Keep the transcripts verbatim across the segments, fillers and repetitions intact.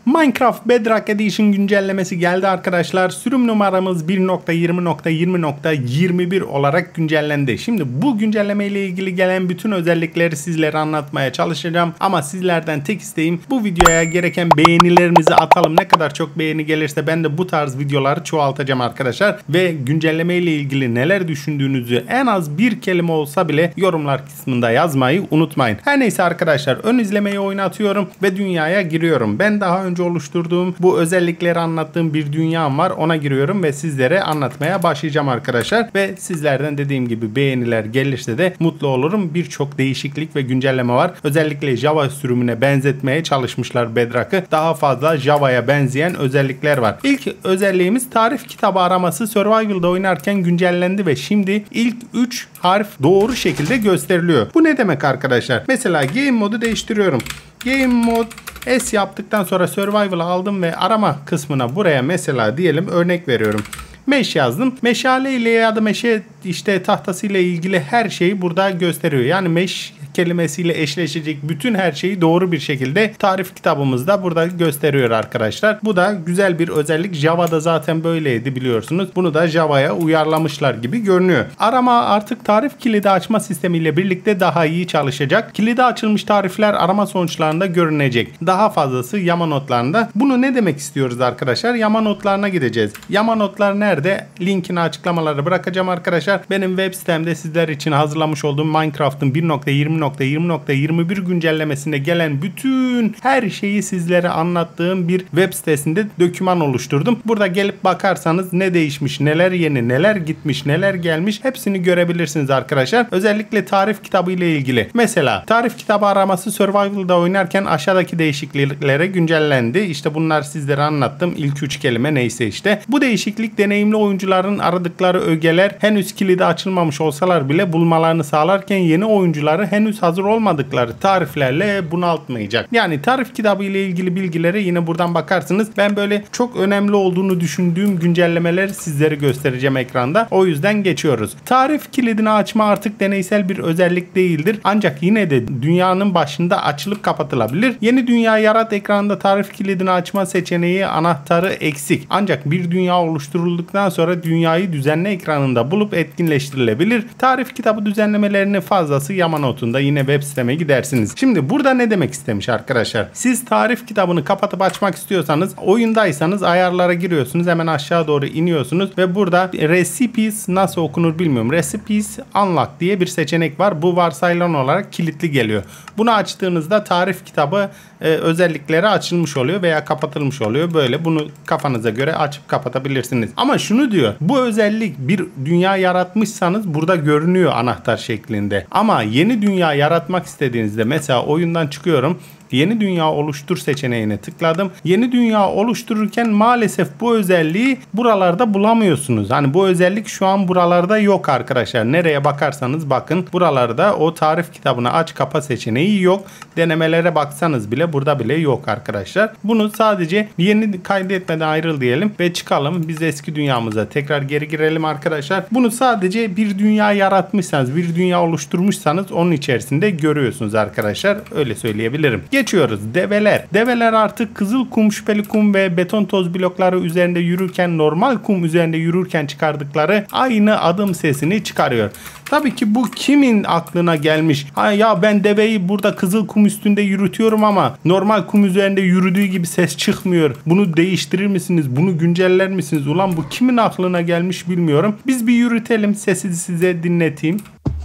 Minecraft Bedrock Edition güncellemesi geldi arkadaşlar. Sürüm numaramız bir nokta yirmi nokta yirmi nokta yirmi bir olarak güncellendi. Şimdi bu güncelleme ile ilgili gelen bütün özellikleri sizlere anlatmaya çalışacağım. Ama sizlerden tek isteğim bu videoya gereken beğenilerinizi atalım. Ne kadar çok beğeni gelirse ben de bu tarz videoları çoğaltacağım arkadaşlar. Ve güncelleme ile ilgili neler düşündüğünüzü en az bir kelime olsa bile yorumlar kısmında yazmayı unutmayın. Her neyse arkadaşlar, ön izlemeyi oynatıyorum ve dünyaya giriyorum. Ben daha önce önce oluşturduğum bu özellikleri anlattığım bir dünyam var. Ona giriyorum ve sizlere anlatmaya başlayacağım arkadaşlar. Ve sizlerden dediğim gibi beğeniler gelirse de mutlu olurum. Birçok değişiklik ve güncelleme var. Özellikle Java sürümüne benzetmeye çalışmışlar Bedrock'ı. Daha fazla Java'ya benzeyen özellikler var. İlk özelliğimiz tarif kitabı araması. Survival'da oynarken güncellendi ve şimdi ilk üç harf doğru şekilde gösteriliyor. Bu ne demek arkadaşlar? Mesela game modu değiştiriyorum. Game mod S yaptıktan sonra Survival'ı aldım ve arama kısmına buraya mesela diyelim örnek veriyorum. Mesh yazdım. Meşale ile ya da meşe işte tahtasıyla ilgili her şeyi burada gösteriyor. Yani mesh kelimesiyle eşleşecek bütün her şeyi doğru bir şekilde tarif kitabımızda burada gösteriyor arkadaşlar. Bu da güzel bir özellik. Java'da zaten böyleydi biliyorsunuz. Bunu da Java'ya uyarlamışlar gibi görünüyor. Arama artık tarif kilidi açma sistemiyle birlikte daha iyi çalışacak. Kilidi açılmış tarifler arama sonuçlarında görünecek. Daha fazlası yama notlarında. Bunu ne demek istiyoruz arkadaşlar? Yama notlarına gideceğiz. Yama notlar nerede? Linkini açıklamaları bırakacağım arkadaşlar. Benim web sitemde sizler için hazırlamış olduğum Minecraft'ın bir nokta yirmi nokta yirmi nokta yirmi bir güncellemesinde gelen bütün her şeyi sizlere anlattığım bir web sitesinde doküman oluşturdum. Burada gelip bakarsanız ne değişmiş, neler yeni, neler gitmiş, neler gelmiş hepsini görebilirsiniz arkadaşlar. Özellikle tarif kitabı ile ilgili. Mesela tarif kitabı araması Survival'da oynarken aşağıdaki değişikliklere güncellendi. İşte bunlar sizlere anlattım. İlk üç kelime neyse işte. Bu değişiklik deneyimli oyuncuların aradıkları ögeler henüz kilidi açılmamış olsalar bile bulmalarını sağlarken yeni oyuncuları henüz hazır olmadıkları tariflerle bunaltmayacak. Yani tarif kitabı ile ilgili bilgilere yine buradan bakarsınız. Ben böyle çok önemli olduğunu düşündüğüm güncellemeleri sizlere göstereceğim ekranda. O yüzden geçiyoruz. Tarif kilidini açma artık deneysel bir özellik değildir. Ancak yine de dünyanın başında açılıp kapatılabilir. Yeni dünya yarat ekranında tarif kilidini açma seçeneği anahtarı eksik. Ancak bir dünya oluşturulduktan sonra dünyayı düzenle ekranında bulup etkinleştirilebilir. Tarif kitabı düzenlemelerini fazlası yama notunda yine web siteme gidersiniz. Şimdi burada ne demek istemiş arkadaşlar? Siz tarif kitabını kapatıp açmak istiyorsanız oyundaysanız ayarlara giriyorsunuz. Hemen aşağı doğru iniyorsunuz ve burada recipes nasıl okunur bilmiyorum. Recipes unlock diye bir seçenek var. Bu varsayılan olarak kilitli geliyor. Bunu açtığınızda tarif kitabı e, özellikleri açılmış oluyor veya kapatılmış oluyor. Böyle bunu kafanıza göre açıp kapatabilirsiniz. Ama şunu diyor. Bu özellik bir dünya yaratmışsanız burada görünüyor anahtar şeklinde. Ama yeni dünya yaratmak istediğinizde mesela oyundan çıkıyorum. Yeni dünya oluştur seçeneğine tıkladım. Yeni dünya oluştururken maalesef bu özelliği buralarda bulamıyorsunuz. Hani bu özellik şu an buralarda yok arkadaşlar. Nereye bakarsanız bakın buralarda o tarif kitabını aç kapa seçeneği yok. Denemelere baksanız bile burada bile yok arkadaşlar. Bunu sadece yeni kaydetmeden ayrıl diyelim ve çıkalım. Biz eski dünyamıza tekrar geri girelim arkadaşlar. Bunu sadece bir dünya yaratmışsanız, bir dünya oluşturmuşsanız onun içerisinde görüyorsunuz arkadaşlar. Öyle söyleyebilirim. Geçiyoruz. Develer. Develer artık kızıl kum, şüpheli kum ve beton toz blokları üzerinde yürürken normal kum üzerinde yürürken çıkardıkları aynı adım sesini çıkarıyor. Tabii ki bu kimin aklına gelmiş? Ha ya ben deveyi burada kızıl kum üstünde yürütüyorum ama normal kum üzerinde yürüdüğü gibi ses çıkmıyor. Bunu değiştirir misiniz? Bunu günceller misiniz? Ulan bu kimin aklına gelmiş bilmiyorum. Biz bir yürütelim. Sesi size dinleteyim.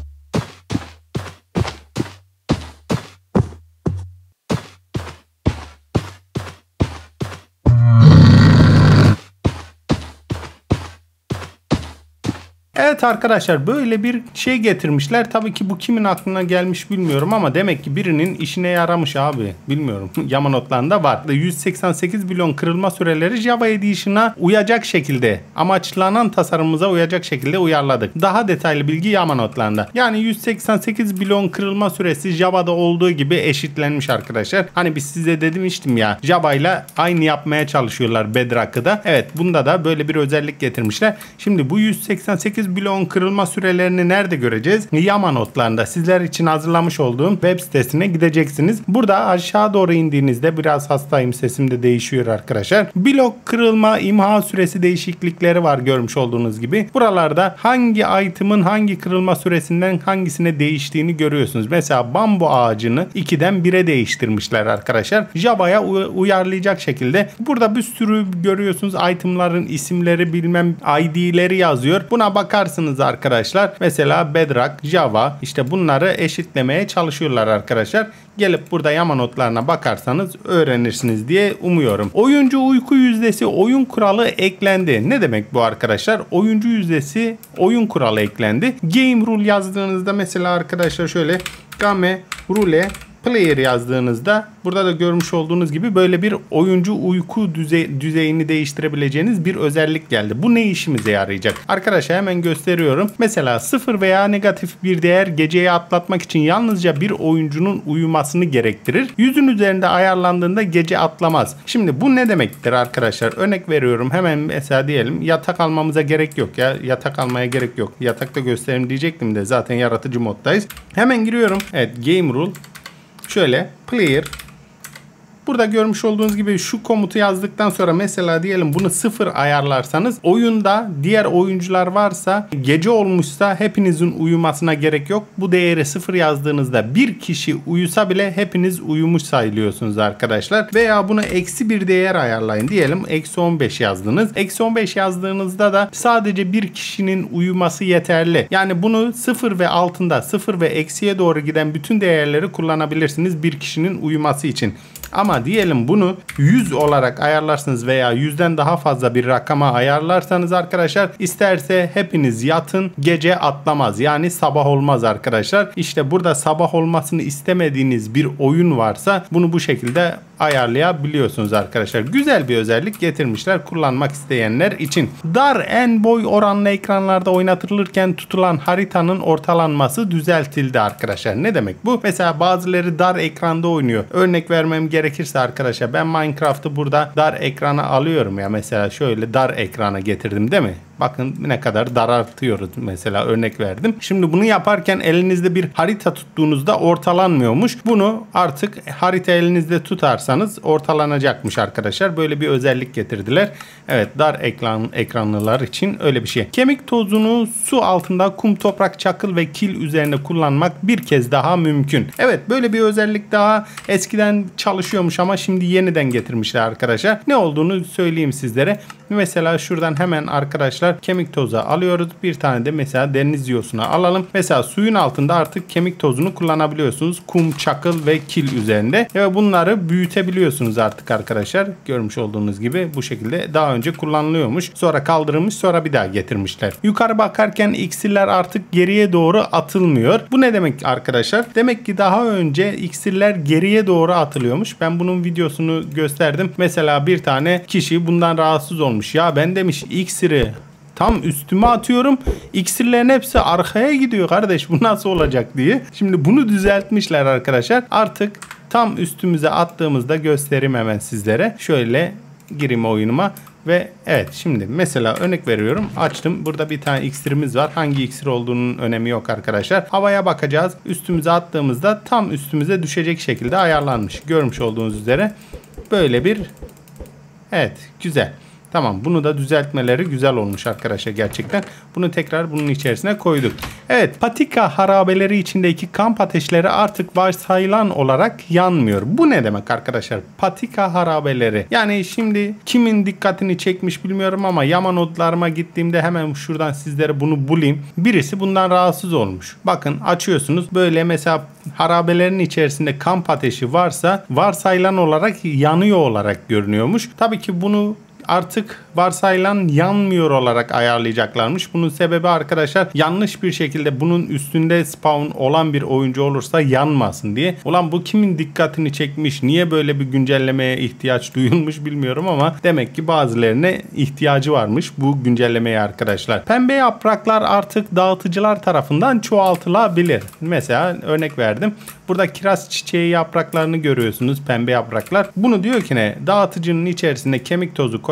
Evet arkadaşlar, böyle bir şey getirmişler. Tabii ki bu kimin aklına gelmiş bilmiyorum ama demek ki birinin işine yaramış abi. Bilmiyorum. Yama notlarında var. yüz seksen sekiz milyon kırılma süreleri Java Edition'a uyacak şekilde, amaçlanan tasarımımıza uyacak şekilde uyarladık. Daha detaylı bilgi yama notlarında. Yani yüz seksen sekiz milyon kırılma süresi Java'da olduğu gibi eşitlenmiş arkadaşlar. Hani biz size demiştim ya, Java ile aynı yapmaya çalışıyorlar Bedrock'ı da. Evet, bunda da böyle bir özellik getirmişler. Şimdi bu yüz seksen sekiz yüz bloğun kırılma sürelerini nerede göreceğiz? Yama notlarında sizler için hazırlamış olduğum web sitesine gideceksiniz. Burada aşağı doğru indiğinizde biraz hastayım, sesim de değişiyor arkadaşlar. Blok kırılma imha süresi değişiklikleri var görmüş olduğunuz gibi. Buralarda hangi item'ın hangi kırılma süresinden hangisine değiştiğini görüyorsunuz. Mesela bambu ağacını ikiden bire değiştirmişler arkadaşlar. Java'ya uyarlayacak şekilde. Burada bir sürü görüyorsunuz item'ların isimleri, bilmem I D'leri yazıyor. Buna bakarsınız arkadaşlar. Mesela Bedrock, Java, işte bunları eşitlemeye çalışıyorlar arkadaşlar. Gelip burada yama notlarına bakarsanız öğrenirsiniz diye umuyorum. Oyuncu uyku yüzdesi oyun kuralı eklendi. Ne demek bu arkadaşlar? Oyuncu yüzdesi oyun kuralı eklendi. Game rule yazdığınızda mesela arkadaşlar şöyle game rule player yazdığınızda burada da görmüş olduğunuz gibi böyle bir oyuncu uyku düzey, düzeyini değiştirebileceğiniz bir özellik geldi. Bu ne işimize yarayacak? Arkadaşlar hemen gösteriyorum. Mesela sıfır veya negatif bir değer geceyi atlatmak için yalnızca bir oyuncunun uyumasını gerektirir. yüzün üzerinde ayarlandığında gece atlamaz. Şimdi bu ne demektir arkadaşlar? Örnek veriyorum. Hemen mesela diyelim yatak almamıza gerek yok ya. Yatak almaya gerek yok. Yatakta gösterim diyecektim de zaten yaratıcı moddayız. Hemen giriyorum. Evet, game rule. Şöyle player, burada görmüş olduğunuz gibi şu komutu yazdıktan sonra mesela diyelim bunu sıfır ayarlarsanız oyunda diğer oyuncular varsa gece olmuşsa hepinizin uyumasına gerek yok. Bu değeri sıfır yazdığınızda bir kişi uyusa bile hepiniz uyumuş sayılıyorsunuz arkadaşlar. Veya bunu eksi bir değer ayarlayın. Diyelim eksi on beş yazdınız. Eksi on beş yazdığınızda da sadece bir kişinin uyuması yeterli. Yani bunu sıfır ve altında, sıfır ve eksiye doğru giden bütün değerleri kullanabilirsiniz bir kişinin uyuması için. Ama diyelim bunu yüz olarak ayarlarsınız veya yüzden daha fazla bir rakama ayarlarsanız arkadaşlar, isterse hepiniz yatın, gece atlamaz. Yani sabah olmaz arkadaşlar. İşte burada sabah olmasını istemediğiniz bir oyun varsa bunu bu şekilde ayarlayabiliyorsunuz arkadaşlar. Güzel bir özellik getirmişler kullanmak isteyenler için. Dar en boy oranlı ekranlarda oynatılırken tutulan haritanın ortalanması düzeltildi arkadaşlar. Ne demek bu? Mesela bazıları dar ekranda oynuyor. Örnek vermem gerekirse arkadaşlar, ben Minecraft'ı burada dar ekrana alıyorum ya, mesela şöyle dar ekrana getirdim değil mi? Bakın ne kadar daraltıyoruz mesela, örnek verdim. Şimdi bunu yaparken elinizde bir harita tuttuğunuzda ortalanmıyormuş. Bunu artık harita elinizde tutarsanız ortalanacakmış arkadaşlar. Böyle bir özellik getirdiler. Evet, dar ekran ekranlılar için öyle bir şey. Kemik tozunu su altında kum, toprak, çakıl ve kil üzerine kullanmak bir kez daha mümkün. Evet, böyle bir özellik daha eskiden çalışıyormuş ama şimdi yeniden getirmişler arkadaşlar. Ne olduğunu söyleyeyim sizlere. Mesela şuradan hemen arkadaşlar kemik tozu alıyoruz. Bir tane de mesela deniz yosuna alalım. Mesela suyun altında artık kemik tozunu kullanabiliyorsunuz. Kum, çakıl ve kil üzerinde. Ve bunları büyütebiliyorsunuz artık arkadaşlar. Görmüş olduğunuz gibi bu şekilde daha önce kullanılıyormuş. Sonra kaldırılmış, sonra bir daha getirmişler. Yukarı bakarken iksirler artık geriye doğru atılmıyor. Bu ne demek arkadaşlar? Demek ki daha önce iksirler geriye doğru atılıyormuş. Ben bunun videosunu gösterdim. Mesela bir tane kişi bundan rahatsız olmuş. Ya ben demiş iksiri tam üstüme atıyorum, iksirlerin hepsi arkaya gidiyor kardeş, bu nasıl olacak diye. Şimdi bunu düzeltmişler arkadaşlar. Artık tam üstümüze attığımızda göstereyim hemen sizlere. Şöyle gireyim oyunuma ve evet, şimdi mesela örnek veriyorum, açtım, burada bir tane iksirimiz var. Hangi iksir olduğunun önemi yok arkadaşlar. Havaya bakacağız, üstümüze attığımızda tam üstümüze düşecek şekilde ayarlanmış. Görmüş olduğunuz üzere böyle bir, evet, güzel. Tamam, bunu da düzeltmeleri güzel olmuş arkadaşlar gerçekten. Bunu tekrar bunun içerisine koyduk. Evet, patika harabeleri içindeki kamp ateşleri artık varsayılan olarak yanmıyor. Bu ne demek arkadaşlar? Patika harabeleri. Yani şimdi kimin dikkatini çekmiş bilmiyorum ama yama notlarıma gittiğimde hemen şuradan sizlere bunu bulayım. Birisi bundan rahatsız olmuş. Bakın açıyorsunuz, böyle mesela harabelerin içerisinde kamp ateşi varsa varsayılan olarak yanıyor olarak görünüyormuş. Tabii ki bunu artık varsayılan yanmıyor olarak ayarlayacaklarmış. Bunun sebebi arkadaşlar, yanlış bir şekilde bunun üstünde spawn olan bir oyuncu olursa yanmasın diye. Ulan bu kimin dikkatini çekmiş? Niye böyle bir güncellemeye ihtiyaç duyulmuş bilmiyorum ama demek ki bazılarına ihtiyacı varmış bu güncellemeye arkadaşlar. Pembe yapraklar artık dağıtıcılar tarafından çoğaltılabilir. Mesela örnek verdim. Burada kiraz çiçeği yapraklarını görüyorsunuz, pembe yapraklar. Bunu diyor ki ne? Dağıtıcının içerisinde kemik tozu koy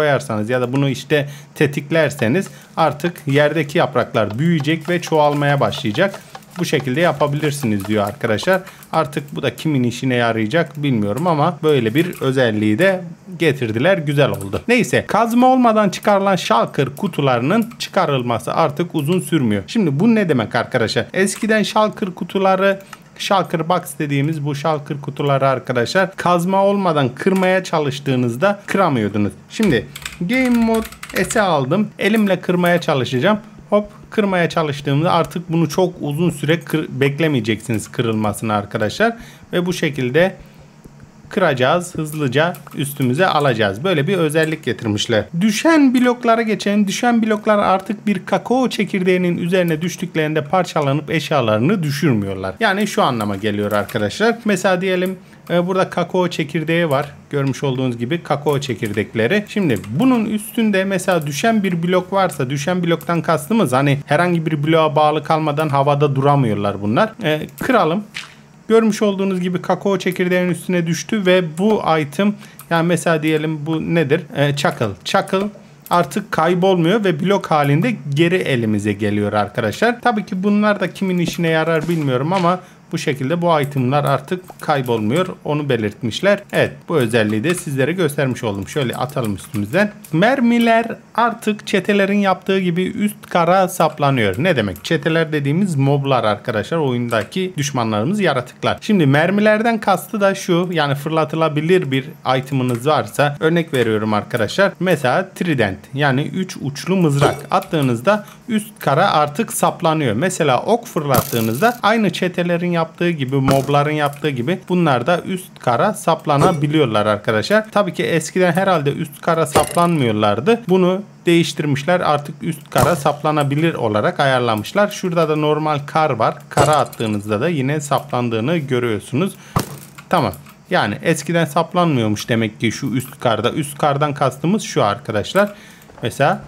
koyarsanız ya da bunu işte tetiklerseniz artık yerdeki yapraklar büyüyecek ve çoğalmaya başlayacak. Bu şekilde yapabilirsiniz diyor arkadaşlar. Artık bu da kimin işine yarayacak bilmiyorum ama böyle bir özelliği de getirdiler. Güzel oldu. Neyse, kazma olmadan çıkarılan shulker kutularının çıkarılması artık uzun sürmüyor. Şimdi bu ne demek arkadaşlar? Eskiden shulker kutuları, shulker box dediğimiz bu shulker kutuları arkadaşlar kazma olmadan kırmaya çalıştığınızda kıramıyordunuz. Şimdi Game Mode S'e aldım. Elimle kırmaya çalışacağım. Hop, kırmaya çalıştığımda artık bunu çok uzun süre kır, beklemeyeceksiniz kırılmasını arkadaşlar. Ve bu şekilde kıracağız. Hızlıca üstümüze alacağız. Böyle bir özellik getirmişler. Düşen bloklara geçelim. Düşen bloklar artık bir kakao çekirdeğinin üzerine düştüklerinde parçalanıp eşyalarını düşürmüyorlar. Yani şu anlama geliyor arkadaşlar. Mesela diyelim burada kakao çekirdeği var. Görmüş olduğunuz gibi kakao çekirdekleri. Şimdi bunun üstünde mesela düşen bir blok varsa, düşen bloktan kastımız hani herhangi bir bloğa bağlı kalmadan havada duramıyorlar bunlar. Ee, kıralım. Görmüş olduğunuz gibi kakao çekirdeğinin üstüne düştü ve bu item, yani mesela diyelim bu nedir? Ee, çakıl. Çakıl artık kaybolmuyor ve blok halinde geri elimize geliyor arkadaşlar. Tabii ki bunlar da kimin işine yarar bilmiyorum ama bu şekilde bu itemler artık kaybolmuyor. Onu belirtmişler. Evet, bu özelliği de sizlere göstermiş oldum. Şöyle atalım üstümüzden. Mermiler artık çetelerin yaptığı gibi üst kara saplanıyor. Ne demek? Çeteler dediğimiz moblar arkadaşlar. Oyundaki düşmanlarımız, yaratıklar. Şimdi mermilerden kastı da şu. Yani fırlatılabilir bir itemınız varsa, örnek veriyorum arkadaşlar. Mesela trident, yani üç uçlu mızrak attığınızda üst kara artık saplanıyor. Mesela ok fırlattığınızda aynı çetelerin yaptığı gibi, mobların yaptığı gibi bunlar da üst kara saplanabiliyorlar arkadaşlar. Tabii ki eskiden herhalde üst kara saplanmıyorlardı. Bunu değiştirmişler. Artık üst kara saplanabilir olarak ayarlamışlar. Şurada da normal kar var. Kara attığınızda da yine saplandığını görüyorsunuz. Tamam. Yani eskiden saplanmıyormuş demek ki şu üst karda. Üst kardan kastımız şu arkadaşlar. Mesela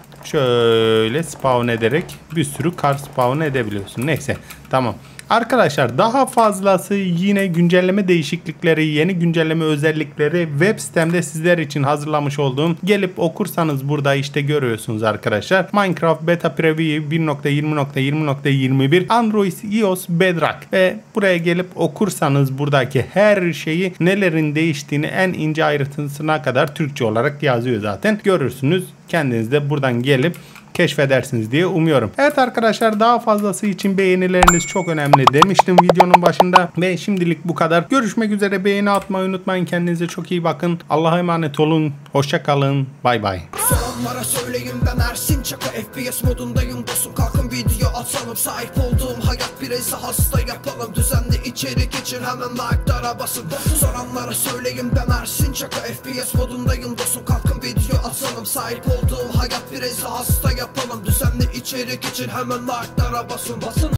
şöyle spawn ederek bir sürü kar spawn edebiliyorsun. Neyse, tamam. Arkadaşlar daha fazlası yine güncelleme değişiklikleri, yeni güncelleme özellikleri web sitemde sizler için hazırlamış olduğum, gelip okursanız burada işte görüyorsunuz arkadaşlar. Minecraft Beta Preview bir nokta yirmi nokta yirmi nokta yirmi bir Android iOS Bedrock ve buraya gelip okursanız buradaki her şeyi, nelerin değiştiğini en ince ayrıntısına kadar Türkçe olarak yazıyor zaten. Görürsünüz. Kendiniz de buradan gelip keşfedersiniz diye umuyorum. Evet arkadaşlar, daha fazlası için beğenileriniz çok önemli demiştim videonun başında ve şimdilik bu kadar. Görüşmek üzere, beğeni atmayı unutmayın. Kendinize çok iyi bakın. Allah'a emanet olun. Hoşça kalın. Bay bay. Onlara söyleyin ben Ersin Çaka, F P S modundayım dostum, kalkın video atalım. Sahip olduğum hayat birisi hasta yapalım. Düzenli içerik için hemen like'lara basın. Soranlara söyleyin ben Ersin Çaka, F P S modundayım dostum, kalkın video atalım. Sahip olduğum hayat birisi hasta yapalım. Düzenli içerik için hemen like'lara basın basın.